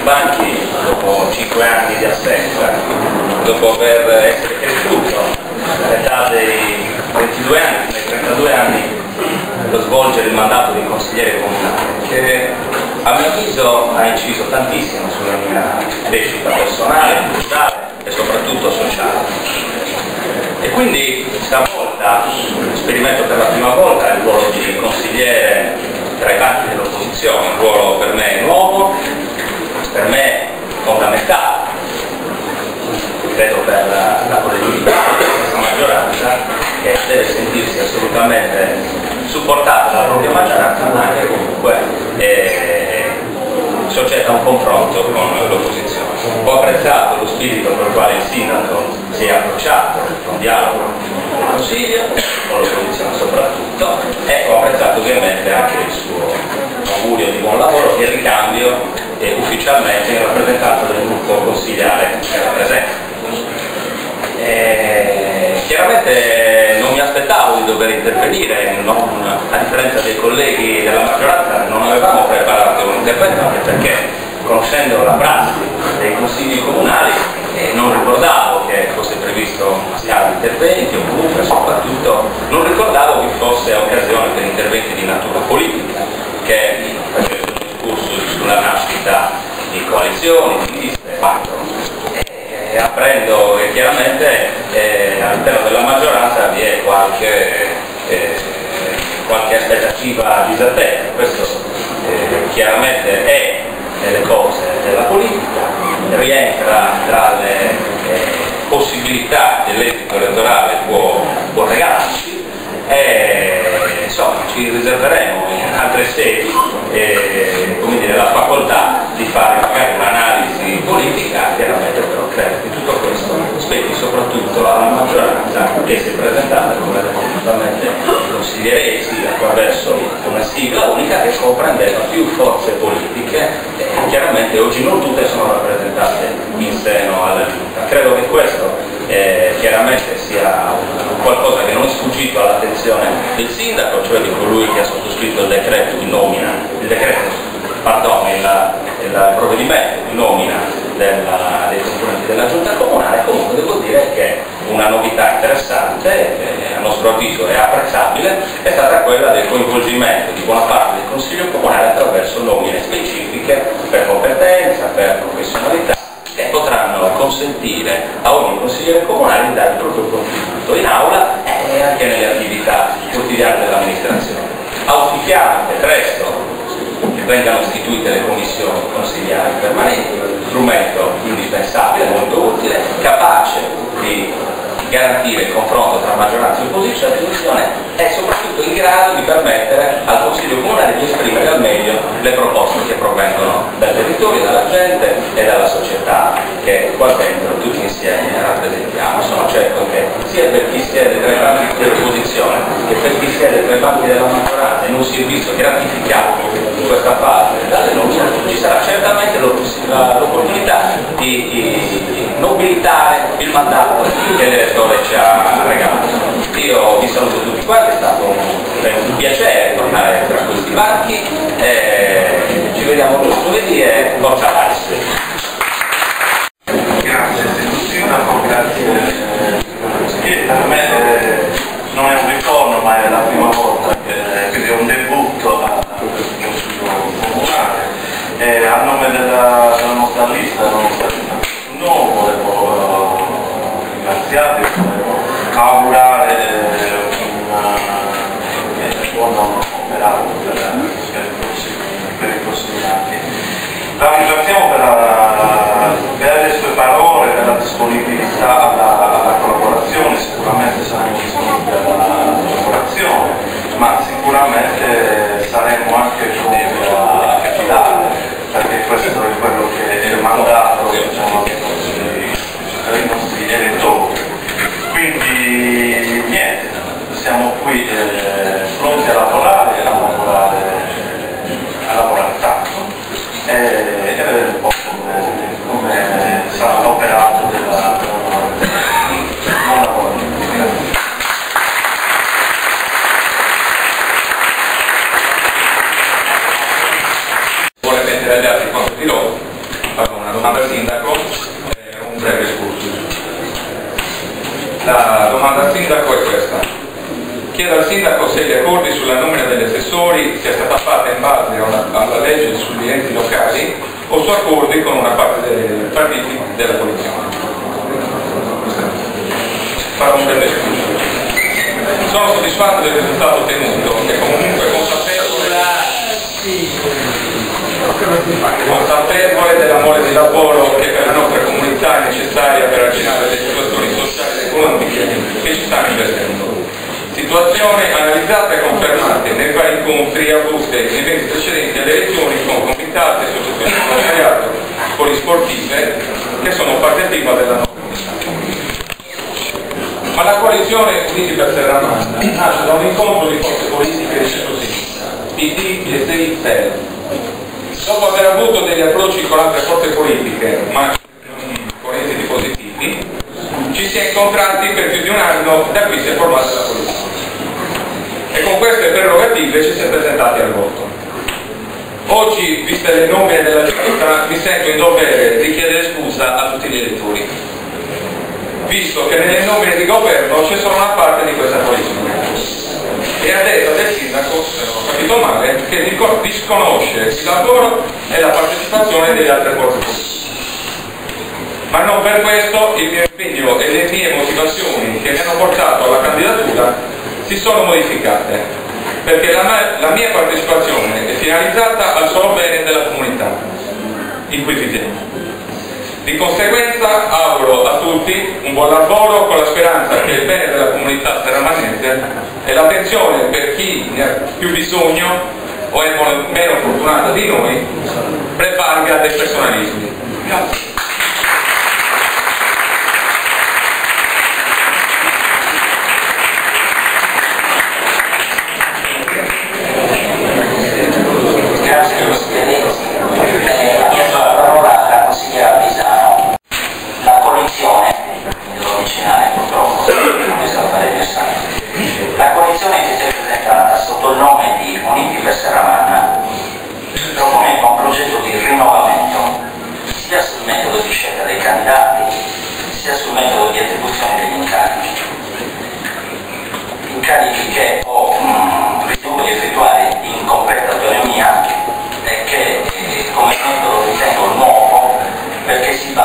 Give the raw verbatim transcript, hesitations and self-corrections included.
banchi dopo cinque anni di assenza, dopo aver essere cresciuto all'età dei ventidue anni, fino ai trentadue anni, per svolgere il mandato di consigliere comunale, che a mio avviso ha inciso tantissimo sulla mia crescita personale, culturale e soprattutto sociale. E quindi stavolta sperimento per la prima volta il ruolo di consigliere tra i banchi dell'opposizione, un ruolo per me nuovo, per me fondamentale, credo per la, la collettività di questa maggioranza, che deve sentirsi assolutamente supportata dalla propria maggioranza, ma anche comunque eh, soggetta a un confronto con l'opposizione. Ho apprezzato lo spirito con il quale il sindaco si è approcciato con dialogo con il Consiglio, con l'opposizione soprattutto, e ho apprezzato ovviamente anche il suo augurio di buon lavoro e il ricambio eh, ufficialmente in rappresentanza del gruppo consigliare che era presente. E, chiaramente non mi aspettavo di dover intervenire, non, a differenza dei colleghi della maggioranza non avevamo preparato un intervento, anche perché conoscendo la prassi dei consigli comunali eh, non ricordavo che fosse previsto una scala di interventi, o comunque soprattutto non ricordavo che fosse occasione per interventi di natura politica, che facesse un discorso sulla nascita di coalizioni, di liste, fatto. E apprendo che chiaramente eh, all'interno della maggioranza vi è qualche, eh, qualche aspettativa disattesa. Questo eh, chiaramente è nelle cose della politica, rientra tra le eh, possibilità che l'esito elettorale può, può regalarci, e insomma ci riserveremo in altre sedi eh, come dire, la facoltà di fare magari un'analisi politica. Chiaramente però credo che tutto questo spetti soprattutto alla maggioranza che si è presentata, come detto giustamente i consiglieresi, attraverso una sigla unica che comprendeva più forze politiche e chiaramente oggi non tutte sono rappresentate in seno alla Giunta. Credo che questo eh, chiaramente sia un, qualcosa che non è sfuggito all'attenzione del sindaco, cioè di colui che ha sottoscritto il decreto di nomina, il decreto, pardon, il, il provvedimento di nomina della, dei componenti della Giunta comunale. Comunque devo dire che una novità interessante, che a nostro avviso è apprezzabile, è stata quella del coinvolgimento di buona parte del Consiglio comunale attraverso nomine specifiche per competenza, per professionalità, che potranno consentire a ogni consigliere comunale di dare il proprio contributo in aula e anche nelle attività quotidiane dell'amministrazione. Auspichiamo che presto che vengano istituite le commissioni consigliari permanenti, strumento indispensabile, molto utile, capace di garantire il confronto tra maggioranza e opposizione e soprattutto in grado di permettere al Consiglio comunale di esprimere al meglio le proposte che provengono dal territorio, dalla gente e dalla società che qua dentro tutti insieme rappresentiamo. Sono certo che sia per chi siede tra i banchi dell'opposizione che per chi siede tra i banchi della maggioranza in un servizio gratificato in questa fase dalle nomine ci sarà certamente l'opportunità di, di, di nobilitare il mandato che l'elettore ci ha regalato. Io vi saluto tutti quanti, è stato un, un piacere tornare tra questi banchi, e ci vediamo lunedì e forza avanti. Grazie istituzione, grazie. Per me eh, non è un ritorno, ma è la prima volta, che, quindi è un debutto al Consiglio comunale. E a nome della, della nostra lista, della nostra lista no, volevo ringraziarvi, volevo augurare un buon operato per, per, i prossimi, per i prossimi anni. La ringraziamo per, la, per le sue parole, per la disponibilità alla, alla collaborazione. Sicuramente saremo disponibili alla collaborazione, ma sicuramente saremo anche pronti a fidare, perché questo è quello che è il mandato, diciamo, dei nostri elettori. Quindi niente, siamo qui eh, pronti a lavorare, a lavorare, a lavorare tanto e, e vedere un po' come, come sarà l'operato della buon lavoro. Vuole mettere agli altri quanto di loro. al sindaco eh, un breve excursus. La domanda al sindaco è questa: chiedo al sindaco se gli accordi sulla nomina degli assessori sia stata fatta in base una, alla legge sugli enti locali o su accordi con una parte dei partiti della coalizione. Farò un breve excursus. Sono soddisfatto del risultato ottenuto e comunque consapevole, consapevole dell'amore di lavoro che per la nostra comunità è necessaria per arginare le situazioni sociali ed economiche che ci stanno investendo. Situazione analizzata e confermata nei vari incontri avuti nei eventi precedenti alle elezioni con comitati, associazioni di volontariato, polisportive che sono parte attiva della nostra comunità. Ma la coalizione Uniti per Serramanna nasce da un incontro di forze politiche di centro-sinistra, P D, P S I, S E L. Dopo aver avuto degli approcci con altre forze politiche, ma con esiti positivi, ci si è incontrati per più di un anno, da qui si è formata la coalizione. E con queste prerogative ci si è presentati al voto. Oggi, viste le nomine della giunta, mi sento in dovere di chiedere scusa a tutti gli elettori, visto che nelle nomine di governo c'è solo una parte di questa coalizione. E a detta del sindaco, se non ho capito male, che disconosce il lavoro e la partecipazione delle altre forze politiche. Ma non per questo il mio impegno e le mie motivazioni che mi hanno portato alla candidatura si sono modificate, perché la mia, la mia partecipazione è finalizzata al solo bene della comunità in cui viviamo. Di conseguenza auguro a tutti un buon lavoro con la speranza che il bene della comunità serramanese e l'attenzione per chi ne ha più bisogno o è meno fortunato di noi prevalga dei personalismi. Grazie. La coalizione che si è presentata sotto il nome di Uniti per Serramanna proponeva un progetto di rinnovamento sia sul metodo di scelta dei candidati sia sul metodo di attribuzione degli incarichi. Incarichi che ho mh, ritenuto di effettuare in completa autonomia e che eh, come metodo ritengo nuovo perché si basa